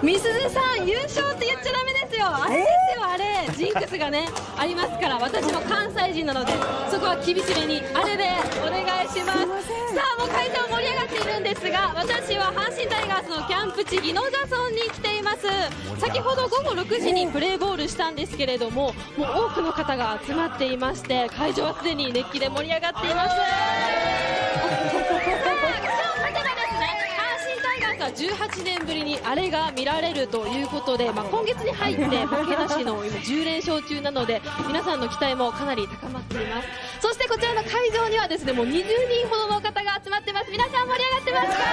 みすずさん、優勝って言っちゃダメですよ。あれですよ、あれジンクスがねありますから、私も関西人なのでそこは厳しめにあれでお願いします。さあ、もう会場盛り上がっているんですが、私は阪神タイガースのキャンプ地宜野座村に来ています。先ほど午後6時にプレーボールしたんですけれども、もう多くの方が集まっていまして、会場はすでに熱気で盛り上がっています。18年ぶりにあれが見られるということで、今月に入って負けなしの今10連勝中なので、皆さんの期待もかなり高まっています。そしてこちらの会場にはですね、もう20人ほどの方が集まってます。皆さん盛り上がってますか？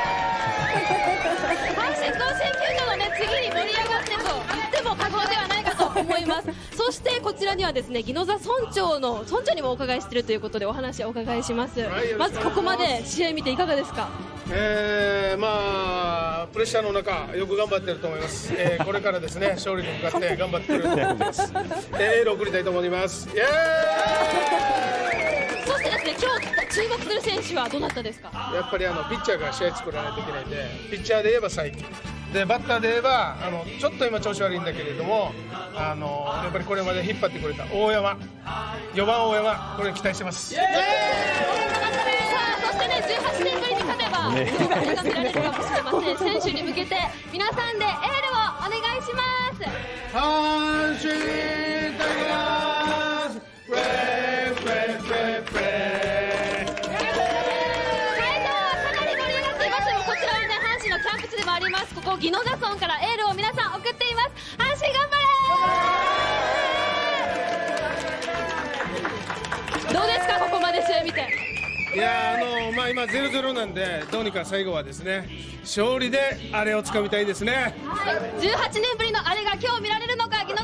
阪神甲子園球場のね、次に盛り上がってると言っても過言ではないかと思います。そしてこちらにはですね、宜野座村長にもお伺いしているということで、お話をお伺いします。まずここまで試合見ていかがですか？ プレッシャーの中よく頑張っていると思います。これからですね、勝利に向かって頑張ってくれると思います。エールを送りたいと思います。イエーイ。 そしてですね、今日注目する選手はどなたですか？ やっぱりピッチャーが試合作らないといけないんで、ピッチャーで言えば才木で、バッターで言えばちょっと今調子悪いんだけれども、やっぱりこれまで引っ張ってくれた大山、4番大山、これに期待してます。 そしてね、18年ぶりに勝てばその風が見られるかもしれません。選手に向けて皆さんでエールをお願いします。 阪神タイガースプレープレープレープレー。 会場はかなり盛り上がっていましても、こちらはね、阪神のキャンプ地でもあります、ここ宜野座村からエールを皆さん送っています。阪神頑張れー。どうですか、ここまで試合見て。 いや今 0-0 なんで、どうにか最後はですね、勝利であれをつかみたいですね。 18年ぶりのあれが今日見られるのか、宜野